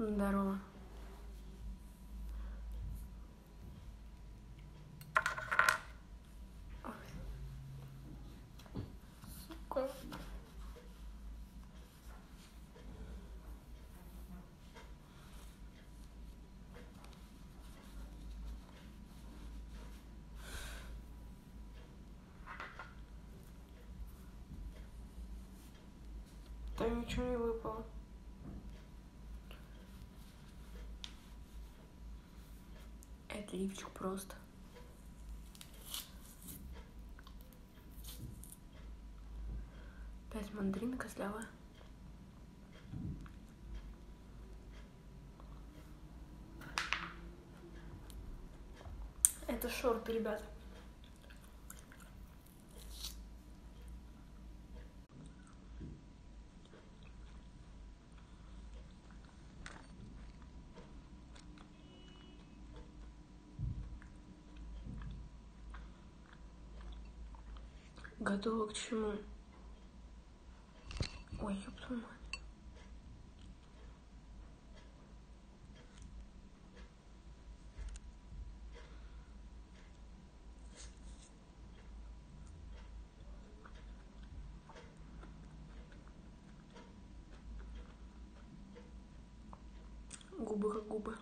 Здорово. Сука. Там ничего не выпало. Это лифчик просто. Опять мандаринка слева. Это шорты, ребята. Готова к чему? Ой, ёб твою мать. Губы как губы.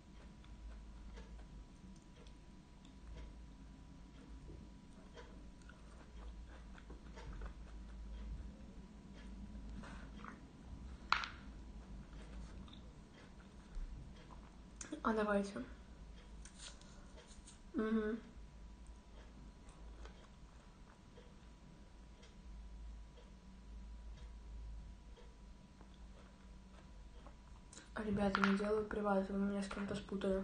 А давайте. Угу. Ребята, не делаю приват, вы меня с кем-то спутали.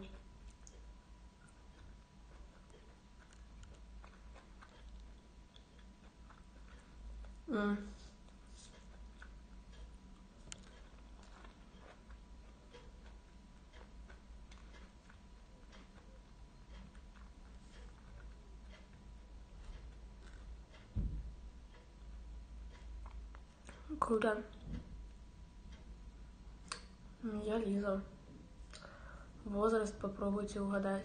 Круто. Я Лиза. Возраст попробуйте угадать.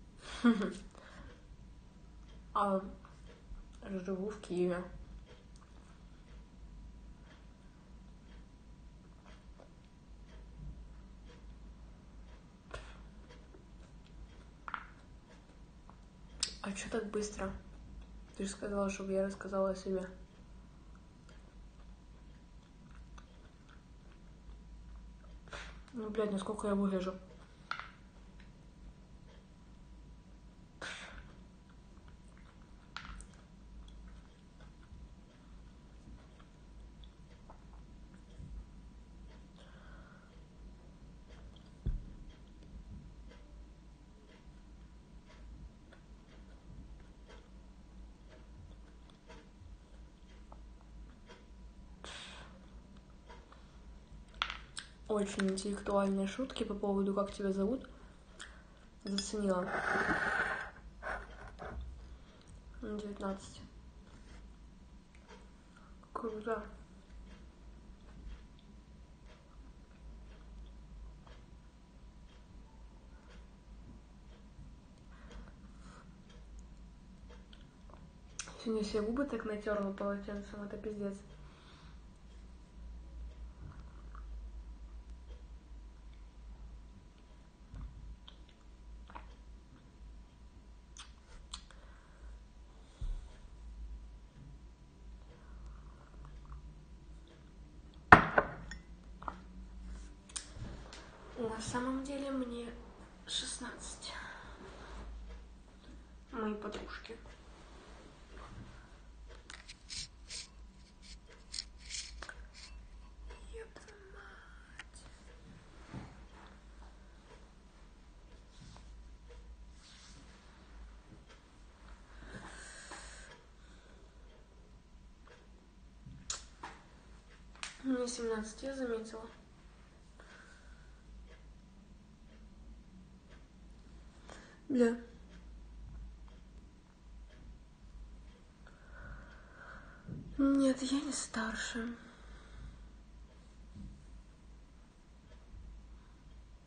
А живу в Киеве. А чё так быстро? Ты же сказала, чтобы я рассказала о себе. Ну, блядь, насколько я выгляжу. Очень интеллектуальные шутки по поводу, как тебя зовут. Заценила. 19. Круто. Сегодня все губы так натерла полотенцем, это пиздец. На самом деле мне 16. Мои подружки. Ёб твою мать. Мне 17, я заметила. Бля. Нет, я не старше.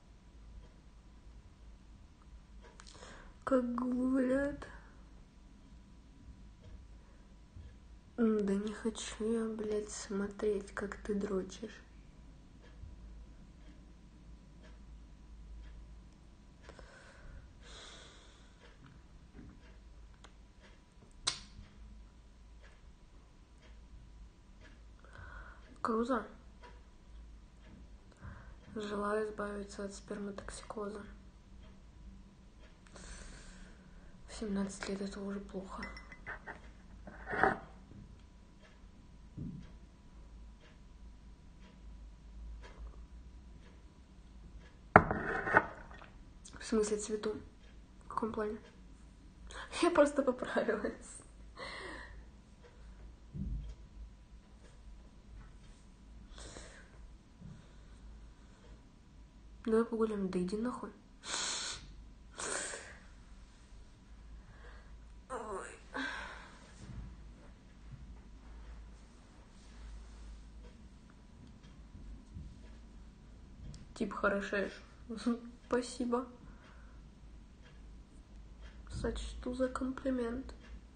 Как гуляют. Да не хочу я, блядь, смотреть, как ты дрочишь. Круто. Желаю избавиться от сперматоксикоза. В 17 лет это уже плохо. В смысле цвету? В каком плане? Я просто поправилась. Давай погуляем. Да иди нахуй. Ой. Тип хорошеешь. Спасибо. Сочту за комплимент.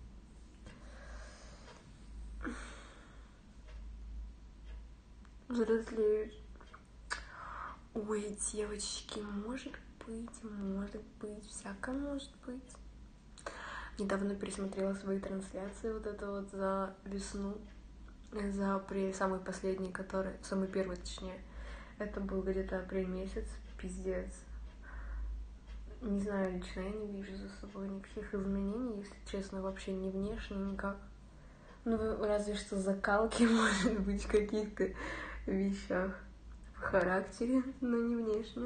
Взрослеешь. Ой, девочки, может быть, всякое может быть. Недавно пересмотрела свои трансляции, вот это вот за весну, самый последний, самый первый, точнее. Это был где-то апрель месяц, пиздец. Не знаю, лично я не вижу за собой никаких изменений, если честно, вообще ни внешне, никак. Ну, разве что закалки, может быть, в каких-то вещах. В характере, но не внешне.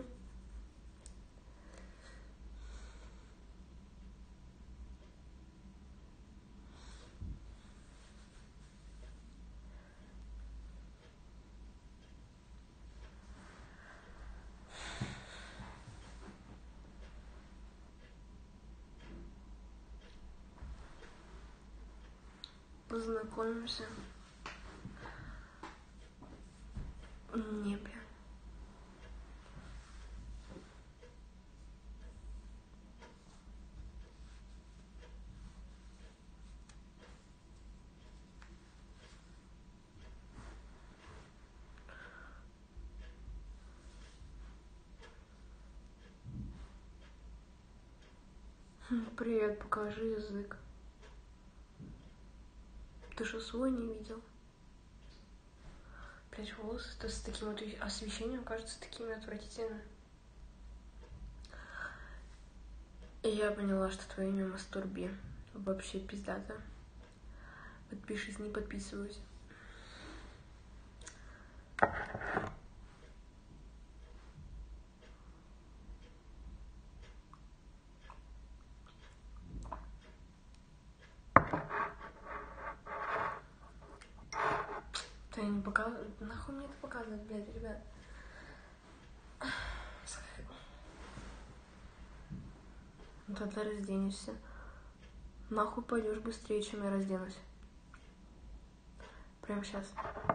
Познакомимся. Не, бля. Привет, покажи язык. Ты что, свой не видел? Блять, волосы-то с таким вот освещением кажутся такими отвратительными. И я поняла, что твое имя Мастурби. Вообще пиздато. Подпишись, не подписываюсь. Да я не показываю. Нахуй мне это показывать, блядь, ребят? Ну тогда разденешься. Нахуй пойдешь быстрее, чем я разденусь. Прямо сейчас.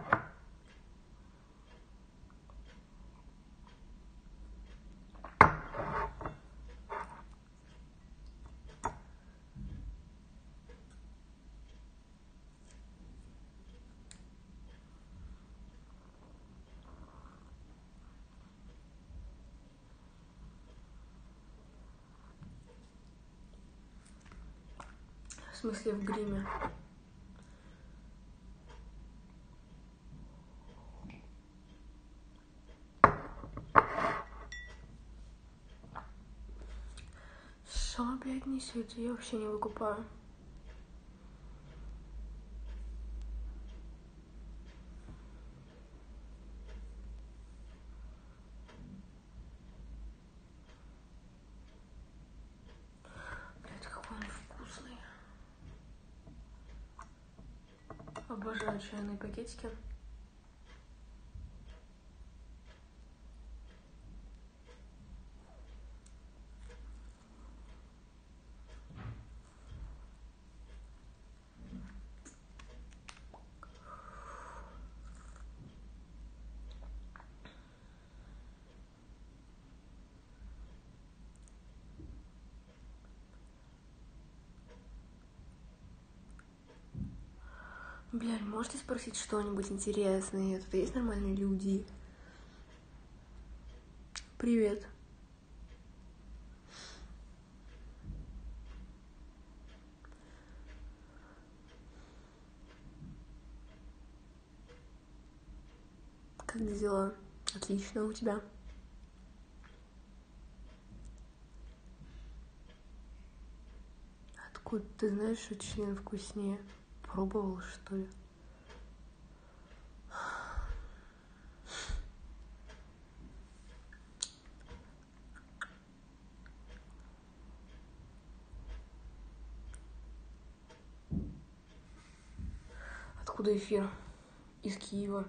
В смысле, в гриме. Что, блядь, несете? Я вообще не выкупаю. Блядь, какой он вкусный. Обожаю чайные пакетики. Блядь, можете спросить что-нибудь интересное? Тут есть нормальные люди? Привет. Как дела? Отлично, у тебя? Откуда ты знаешь, что член вкуснее? Пробовал, что ли? Откуда эфир? Из Киева.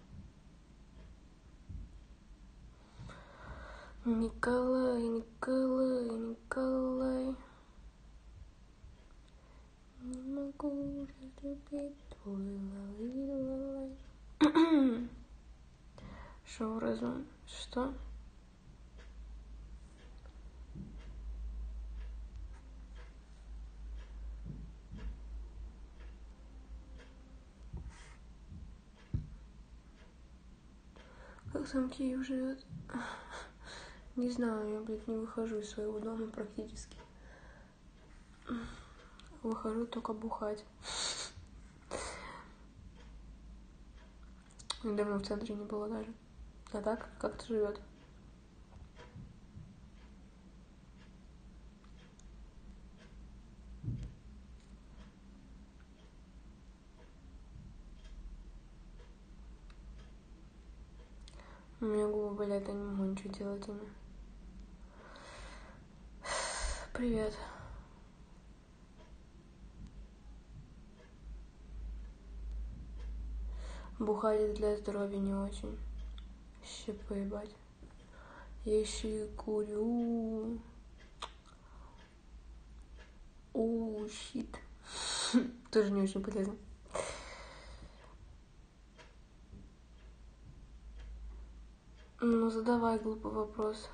Николай, Николай, Николай. Не могу разлюбить твой лалай. Шоу разум. Что? Как сам Киев живет? Не знаю, я, блядь, не выхожу из своего дома практически. Выхожу только бухать. Недавно в центре не было даже. А так, как-то живет. У меня губы болят, я не могу ничего делать ими. Привет. Бухать для здоровья не очень. Ще поебать. Я еще и курю. Щит. Тоже не очень полезно. Ну, задавай глупый вопрос.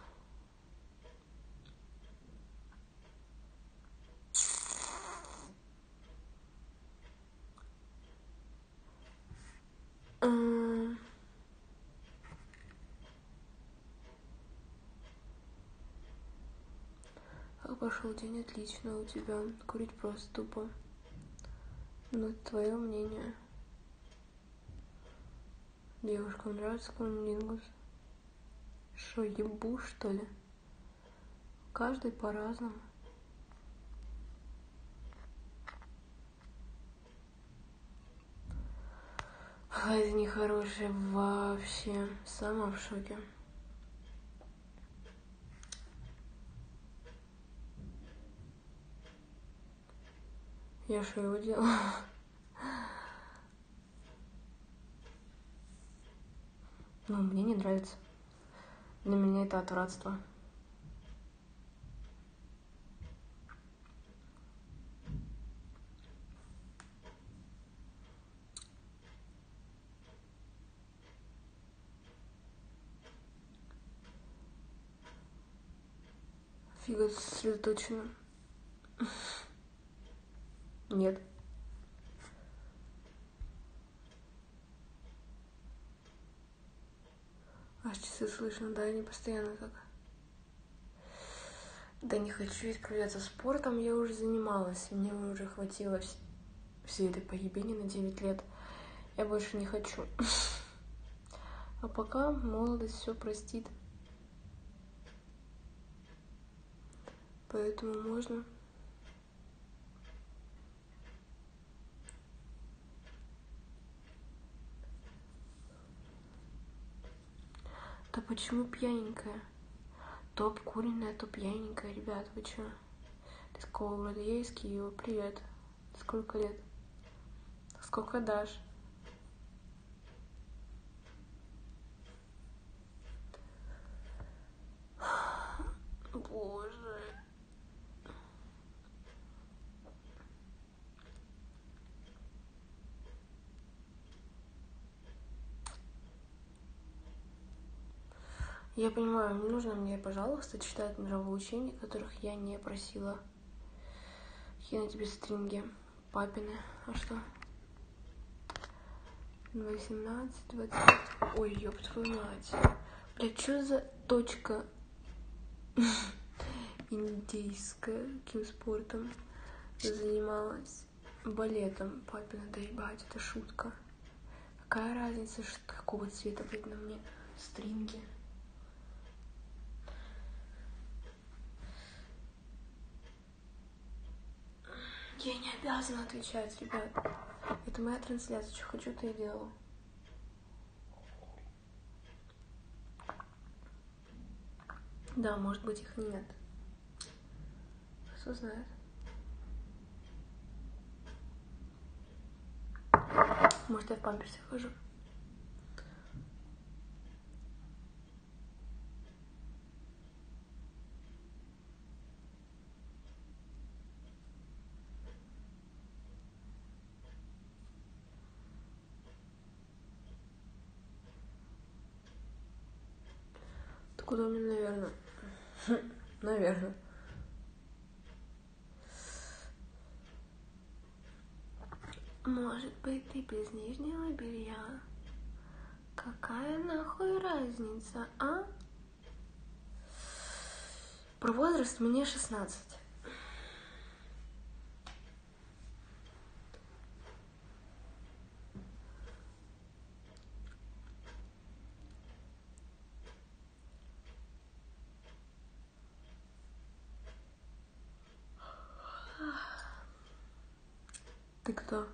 Как пошел день? Отлично у тебя. Курить просто тупо. Ну, это твое мнение. Девушкам нравится кунилингус? Шо, ебу, что ли? Каждый по-разному. Это нехорошее вообще. Сама в шоке. Я что его делала? Ну, мне не нравится. Для меня это отвратство. Фига сосредоточена. Нет. Аж часы слышно, да, они постоянно так. Да не хочу исправляться. Спортом я уже занималась. Мне уже хватило всей этой поебени на 9 лет. Я больше не хочу. А пока молодость все простит. Поэтому можно. Да почему пьяненькая? То обкуренная, то пьяненькая. Ребят, вы чё? Ты с какого города? Я из Киева. Привет. Сколько лет? Сколько дашь? Боже. Я понимаю, не нужно мне, пожалуйста, читать нравоучения, которых я не просила. Я на тебе стринги папины. А что? 18, 20. Ой, ёб твою мать. Блядь, что за точка индейская? Каким спортом занималась? Балетом. Папе надо ебать, это шутка. Какая разница, какого цвета, блядь, на мне стринги? Я не обязана отвечать, ребят. Это моя трансляция, что хочу, то и делаю. Да, может быть, их нет. Кто знает. Может, я в памперсе хожу. Так удобнее, наверное. Наверное. Может быть, ты без нижнего белья? Какая нахуй разница, а? Про возраст мне 16. Ты кто?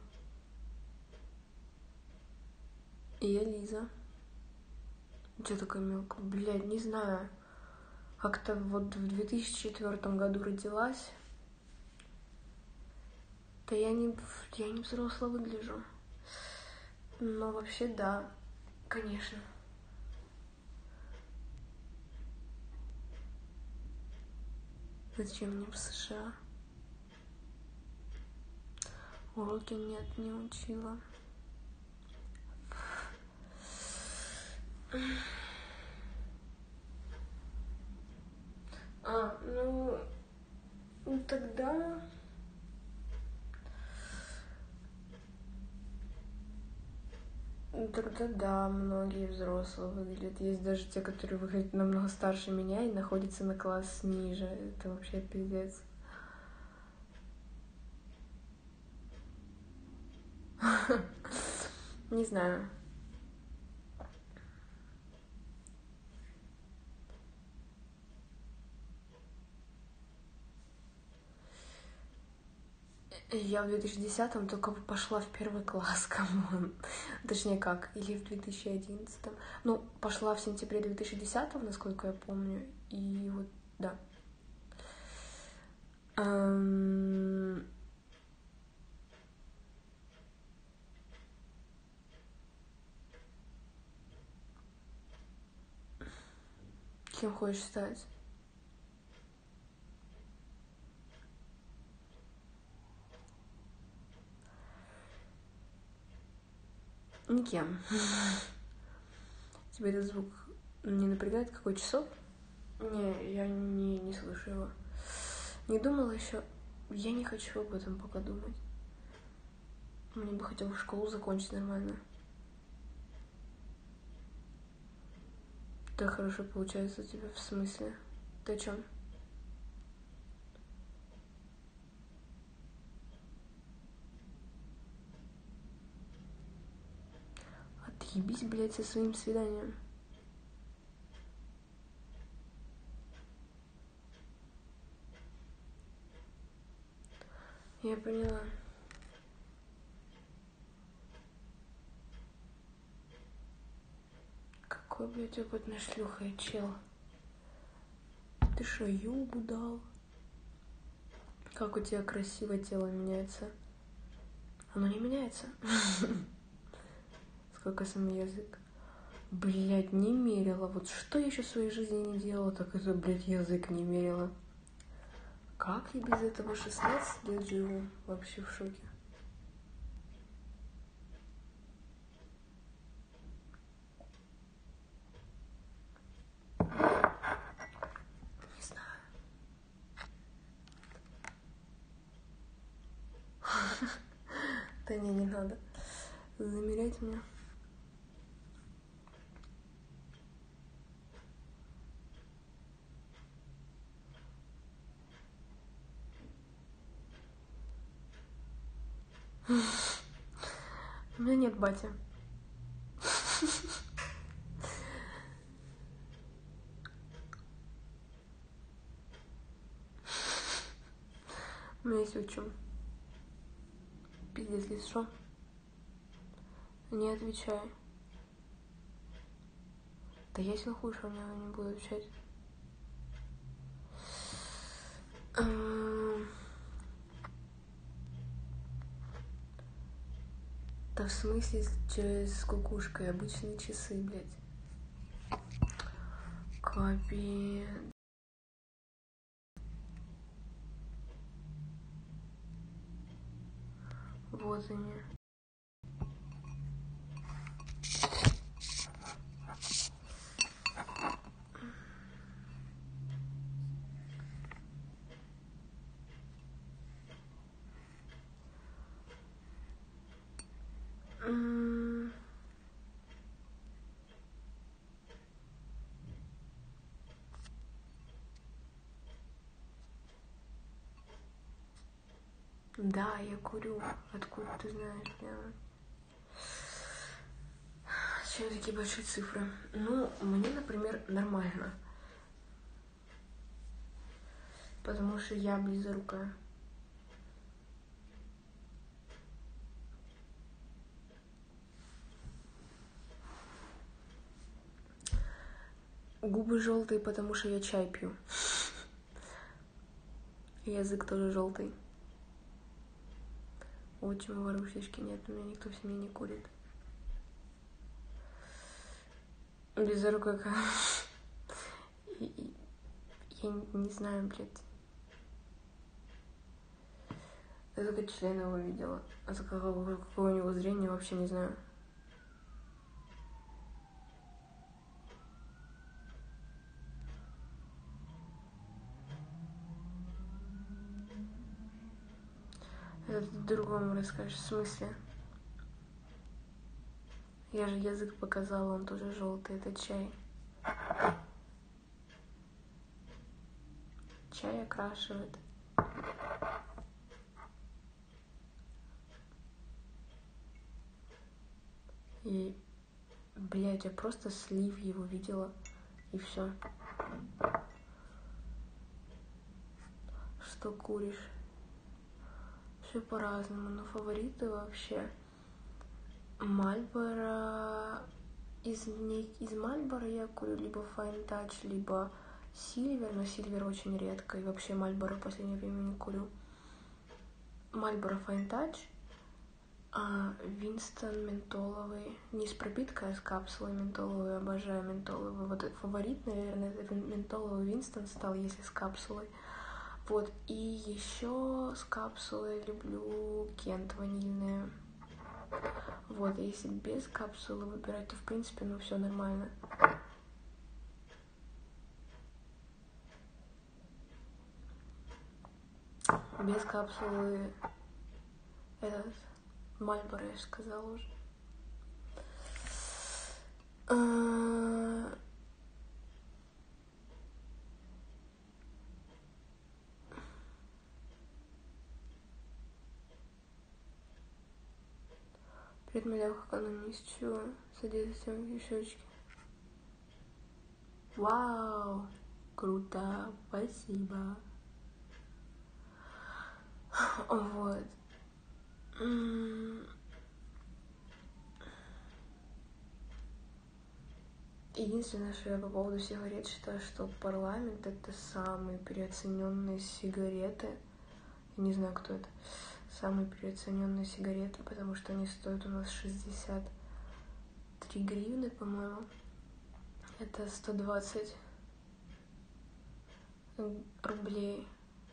Я Лиза. Че такая мелкая? Блядь, не знаю. Как-то вот в 2004 году родилась. Да я не взросло выгляжу. Но вообще да, конечно. Зачем мне в США? Уроки нет, не учила. Ну тогда... Тогда да, многие взрослые выглядят. Есть даже те, которые выглядят намного старше меня и находятся на класс ниже. Это вообще пиздец. Не знаю. Я в 2010-м только пошла в первый класс, камон. Точнее как, или в 2011-м. Ну, пошла в сентябре 2010-го, насколько я помню. И вот, да. Кем хочешь стать? Никем. Тебе этот звук не напрягает? Какой часов? Не, я не слышу его. Не думала еще. Я не хочу об этом пока думать. Мне бы хотелось школу закончить нормально. Так хорошо получается у тебя, в смысле? Ты о чем? Отъебись, блядь, со своим свиданием. Я поняла. Какой, блядь, опытный шлюха и чел. Ты шо, юбу дал? Как у тебя красиво тело меняется. Оно не меняется. Сколько сам язык. Блядь, не мерила. Вот что я еще в своей жизни не делала, так это, блядь, язык не мерила. Как я без этого 16 лет живу? Вообще в шоке. Не знаю. Да не надо. Замерять мне. У меня нет бати. У меня есть отчим. Пиздец, если что. Не отвечай. Да ясен хуй, что мне не буду отвечать. Да в смысле с кукушкой? Обычные часы, блядь. Капец. Вот они. Да, я курю. Откуда ты знаешь, прям? Зачем такие большие цифры? Ну, мне, например, нормально. Потому что я близорукая. Губы желтые, потому что я чай пью. Язык тоже желтый. Отчима ворушечки нет, у меня никто в семье не курит. Близорукая какая. Я не знаю, блядь. Я только член его видела. А за какое у него зрение, вообще не знаю. Это ты другому расскажешь. В смысле? Я же язык показала, он тоже желтый. Это чай. Чай окрашивает. И, блядь, я просто слив его видела. И все. Что куришь? Все по-разному, но фавориты вообще Мальборо. Из Мальборо я курю либо Fine Touch, либо Сильвер, но Сильвер очень редко, и вообще Мальборо в последнее время не курю. Мальборо Fine Touch, Винстон ментоловый, не с пропиткой, а с капсулой ментоловой, обожаю ментоловый. Вот фаворит, наверное, это ментоловый Винстон стал, если с капсулой. Вот, и еще с капсулой люблю Кент ванильные. Вот, если без капсулы выбирать, то в принципе, ну все нормально. Без капсулы этот Мальборо, я же сказала уже. Привет, моя экономист, чего? Садись в щечки. Вау, круто, спасибо. Вот. Единственное, что я по поводу сигарет считаю, что парламент — это самые переоцененные сигареты. Я не знаю, кто это. Самые переоцененные сигареты, потому что они стоят у нас 63 гривны, по-моему. Это 120 рублей.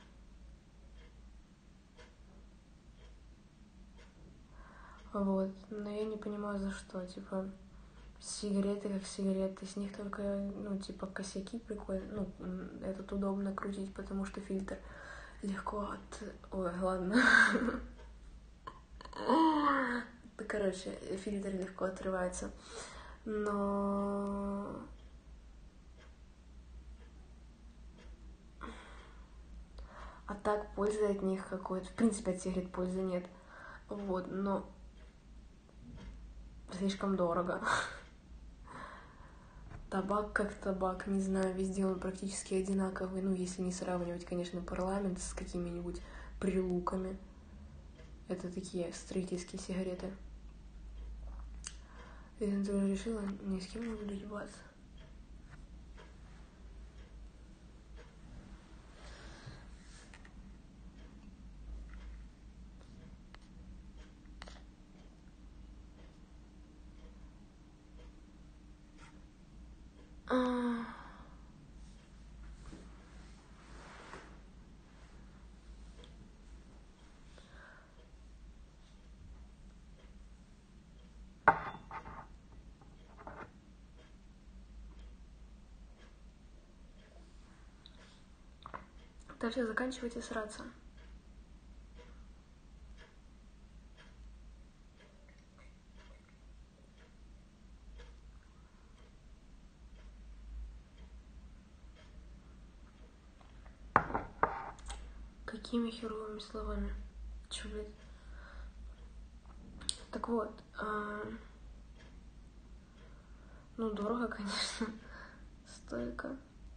Вот. Но я не понимаю, за что. Типа, сигареты как сигареты. С них только, ну, типа, косяки прикольно. Ну, этот удобно крутить, потому что фильтр легко от... Ой, ладно. Короче, фильтр легко отрывается. Но... А так пользы от них какой-то... В принципе, от сигарет пользы нет. Вот, но слишком дорого. Табак как табак, не знаю, везде он практически одинаковый. Ну, если не сравнивать, конечно, парламент с какими-нибудь прилуками. Это такие строительские сигареты. Я тоже решила ни с кем не буду ебаться. Дальше заканчивайте сраться. Какими херовыми словами? Чё, блядь? Так вот, ну, дорого, конечно, стойко.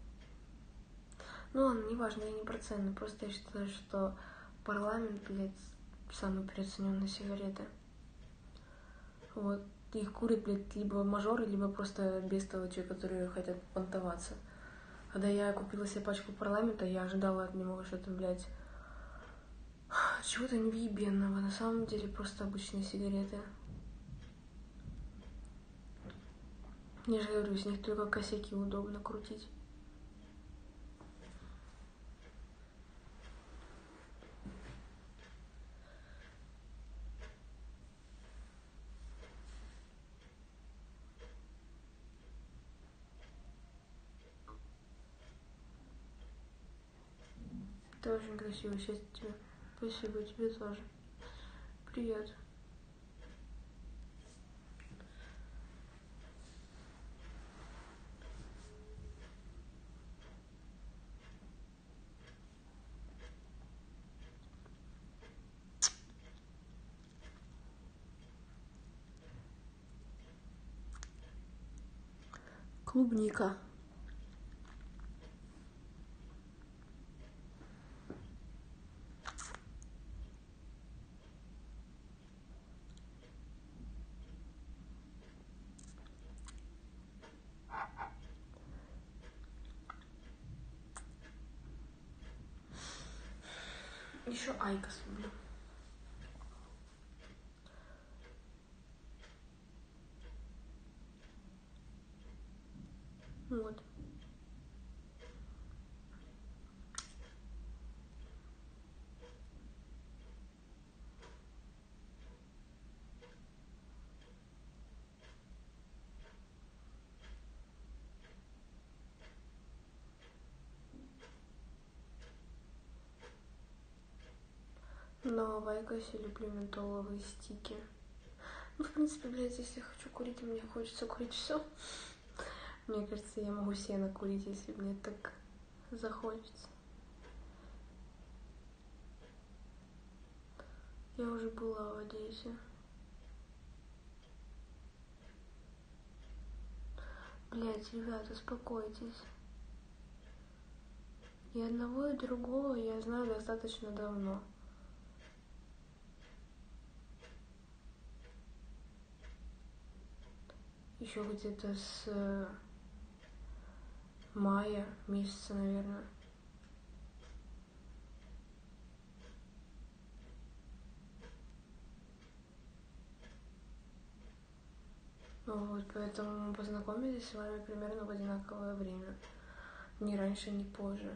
Ну ладно, неважно, я не про цены, просто я считаю, что парламент, блядь, самые переоцененные сигареты. Вот. Их курят, блядь, либо мажоры, либо просто бестолочи, которые хотят понтоваться. Когда я купила себе пачку парламента, я ожидала от него что-то, блядь, чего-то невъебенного. На самом деле просто обычные сигареты. Я же говорю, с них только косяки удобно крутить. Ты очень красиво, сейчас тебе. Спасибо, тебе тоже. Привет. Клубника. Еще айкос люблю. Вот. Но в айкосе люблю ментоловые стики. Ну, в принципе, блядь, если я хочу курить, мне хочется курить все. Мне кажется, я могу сено курить, если мне так захочется. Я уже была в Одессе. Блядь, ребята, успокойтесь. И одного, и другого я знаю достаточно давно. Еще где-то с мая месяца, наверное. Вот, поэтому мы познакомились с вами примерно в одинаковое время. Ни раньше, ни позже.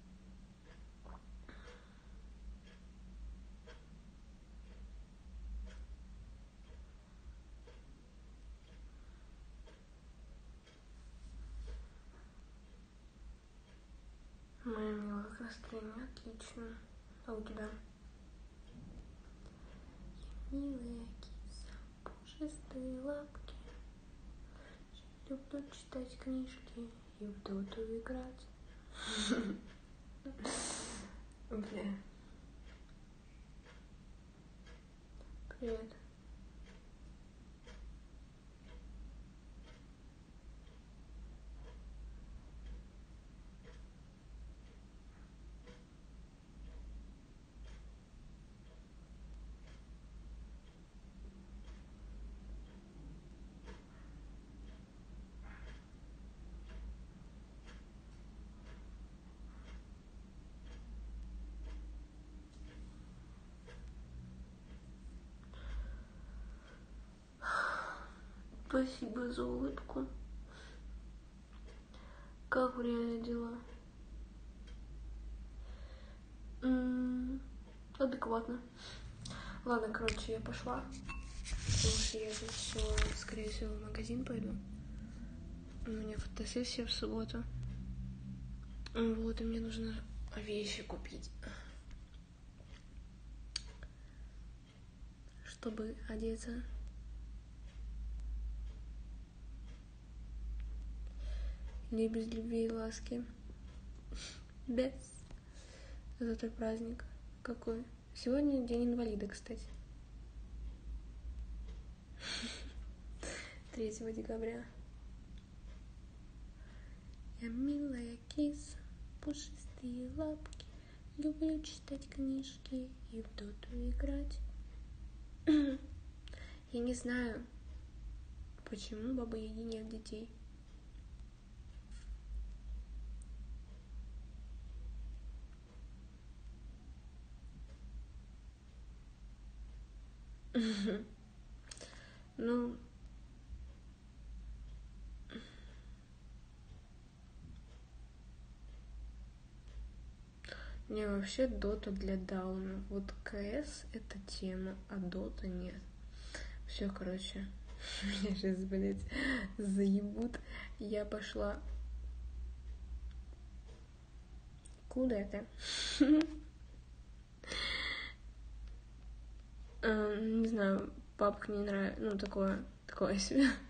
Моя милая, как настроение? Отлично. А у тебя? Я милая киса, пушистые лапки. Люблю читать книжки и в доту играть. Бля. Привет. Спасибо за улыбку. Как реально дела? Адекватно. Ладно, короче, я пошла. Потому что я здесь все, скорее всего, в магазин пойду. У меня фотосессия в субботу. Вот, и мне нужно вещи купить, чтобы одеться. Не без любви и ласки. Без. Завтра праздник. Какой? Сегодня день инвалида, кстати. 3 декабря. Я милая киса, пушистые лапки. Люблю читать книжки и в доту играть. Я не знаю, почему баба Яги нет детей. Ну, не, вообще дота для дауна. Вот КС это тема, а дота нет. Все, короче, меня сейчас, блядь, заебут. Я пошла. Куда это? Не знаю, папка не нравится. Ну, такое себе.